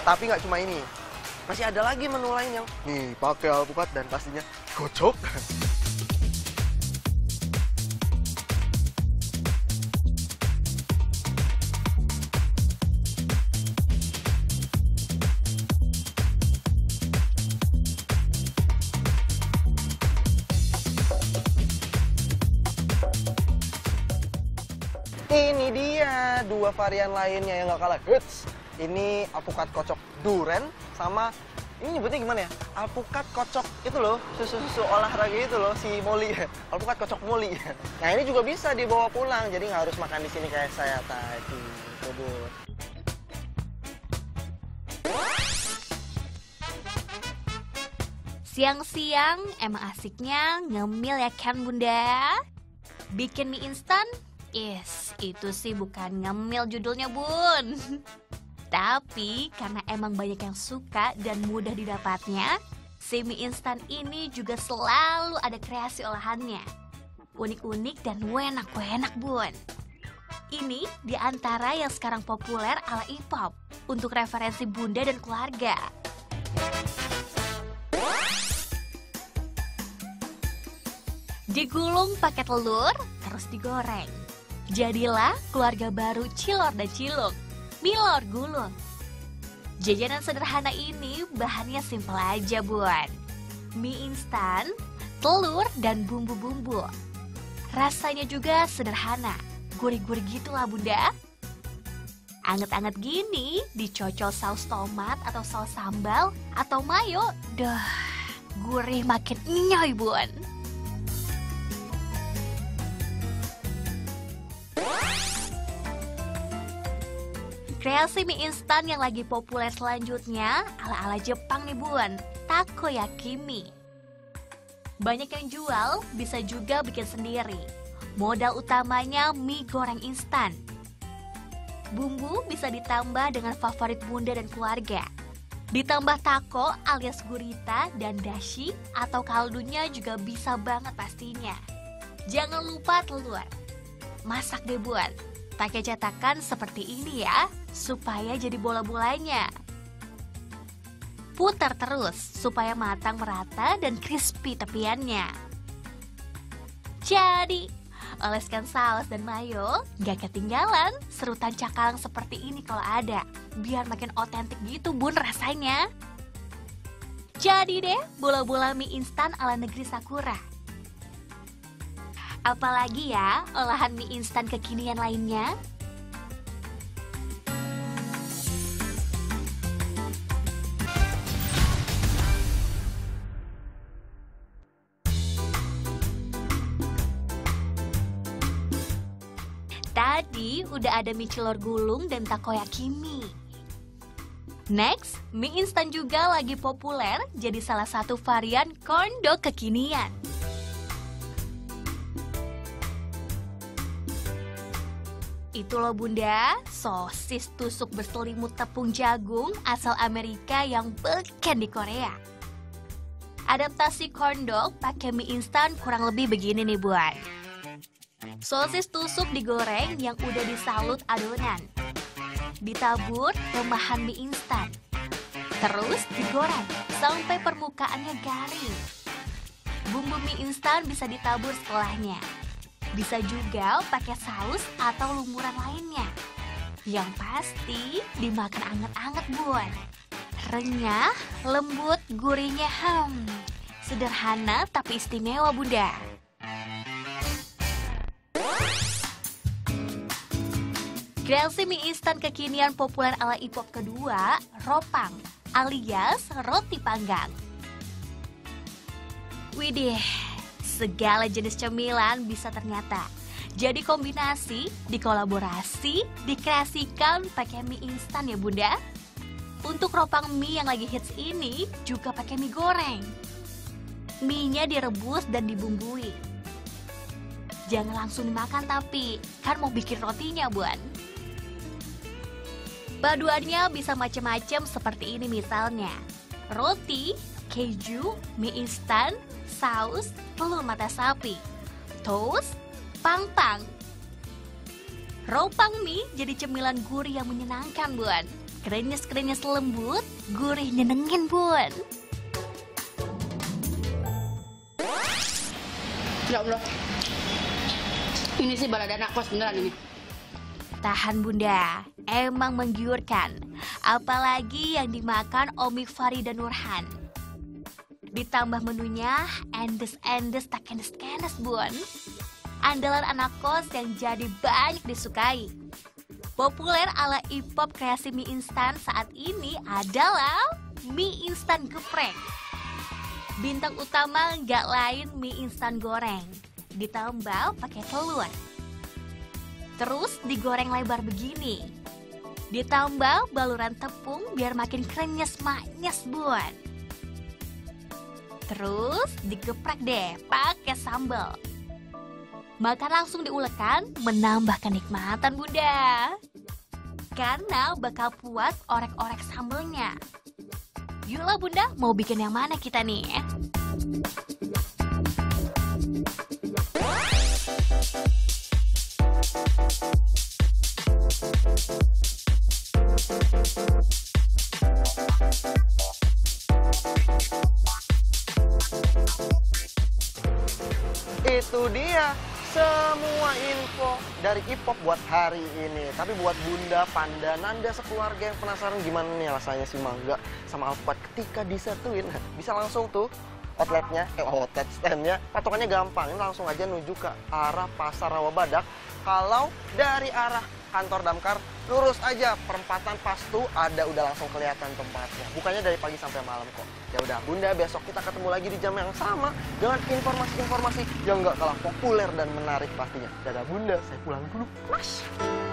Tapi nggak cuma ini, masih ada lagi menu lain yang nih pakai alpukat dan pastinya kocok. Ini dia dua varian lainnya yang nggak kalah hits. Ini alpukat kocok duren sama ini nyebutnya gimana ya? Alpukat kocok itu loh, susu olahraga itu loh, si Molly. Alpukat kocok Molly. Nah ini juga bisa dibawa pulang, jadi nggak harus makan di sini kayak saya tadi. Bobot. Siang-siang emang asiknya ngemil ya kan bunda? Bikin mie instan? Yes, itu sih bukan ngemil judulnya bun. Tapi karena emang banyak yang suka dan mudah didapatnya, si mie instan ini juga selalu ada kreasi olahannya. Unik-unik dan enak bun. Ini diantara yang sekarang populer ala E-pop untuk referensi bunda dan keluarga. Digulung pakai telur, terus digoreng. Jadilah keluarga baru Cilor dan Cilung, Milor Gulung. Jajanan sederhana ini bahannya simpel aja buat mie instan, telur, dan bumbu-bumbu. Rasanya juga sederhana, gurih-gurih gitu lah bunda. Anget-anget gini, dicocol saus tomat atau saus sambal atau mayo, gurih makin nyoy bun. Kreasi mie instan yang lagi populer selanjutnya ala-ala Jepang nih bun, takoyaki mie. Banyak yang jual, bisa juga bikin sendiri. Modal utamanya mie goreng instan. Bumbu bisa ditambah dengan favorit bunda dan keluarga. Ditambah tako alias gurita dan dashi atau kaldunya juga bisa banget pastinya. Jangan lupa telur. Masak deh bun. Pakai cetakan seperti ini ya, supaya jadi bola-bolanya. Putar terus supaya matang merata dan crispy tepiannya. Jadi, oleskan saus dan mayo, gak ketinggalan serutan cakalang seperti ini kalau ada. Biar makin otentik gitu bun rasanya. Jadi deh, bola-bola mie instan ala negeri Sakura. Apalagi ya olahan mie instan kekinian lainnya? Tadi udah ada mie cilor gulung dan takoyaki mie. Next, mie instan juga lagi populer jadi salah satu varian corn dog kekinian. Itu loh bunda, sosis tusuk berselimut tepung jagung asal Amerika yang beken di Korea. Adaptasi corn dog pakai mie instan kurang lebih begini nih buat. Sosis tusuk digoreng yang udah disalut adonan. Ditabur remahan mie instan. Terus digoreng sampai permukaannya garing. Bumbu mie instan bisa ditabur setelahnya. Bisa juga pakai saus atau lumuran lainnya. Yang pasti dimakan anget-anget bun. Renyah, lembut, gurihnya sederhana tapi istimewa bunda. Kreasi mie instan kekinian populer ala E-pop kedua, ropang alias roti panggang. Widih, segala jenis cemilan bisa ternyata jadi kombinasi, dikolaborasi, dikreasikan pakai mie instan ya bunda. Untuk ropang mie yang lagi hits ini juga pakai mie goreng. Mie-nya direbus dan dibumbui. Jangan langsung dimakan tapi kan mau bikin rotinya buan. Paduannya bisa macam-macam seperti ini misalnya. Roti, keju, mie instan, saus, telur mata sapi, toast, pangpang. Ropang mie jadi cemilan gurih yang menyenangkan buan. Krenyes-krenyes lembut, gurih nyenengin bun. Ya Allah. Ini sih baladana kos beneran ini. Tahan bunda, emang menggiurkan. Apalagi yang dimakan Omi Fari dan Nurhan. Ditambah menunya, endes-endes tak kenes-kenes bun. Andalan anak kos yang jadi banyak disukai. Populer ala ipop kreasi mie instan saat ini adalah mie instan geprek. Bintang utama nggak lain mie instan goreng, ditambah pakai telur. Terus digoreng lebar begini. Ditambah baluran tepung biar makin krenyes manis bun. Terus digeprek deh pakai sambal. Makan langsung diulekan menambah kenikmatan bunda. Karena bakal puas orek-orek sambelnya. Yuklah bunda, mau bikin yang mana kita nih? Itu dia semua info dari Ipop buat hari ini. Tapi buat Bunda, Panda, Nanda sekeluarga yang penasaran gimana nih rasanya si mangga sama alpukat ketika disatuin, bisa langsung tuh outletnya, outlet standnya, patokannya gampang. Ini langsung aja menuju ke arah Pasar Rawa Badak. Kalau dari arah kantor damkar, lurus aja perempatan pas tuh ada, udah langsung kelihatan tempatnya. Bukannya dari pagi sampai malam kok. Ya udah Bunda, besok kita ketemu lagi di jam yang sama dengan informasi-informasi yang nggak kalah populer dan menarik pastinya. Dadah Bunda, saya pulang dulu. Mas.